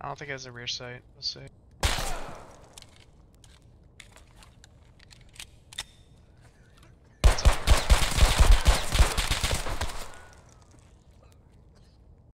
I don't think it has a rear sight. We'll see.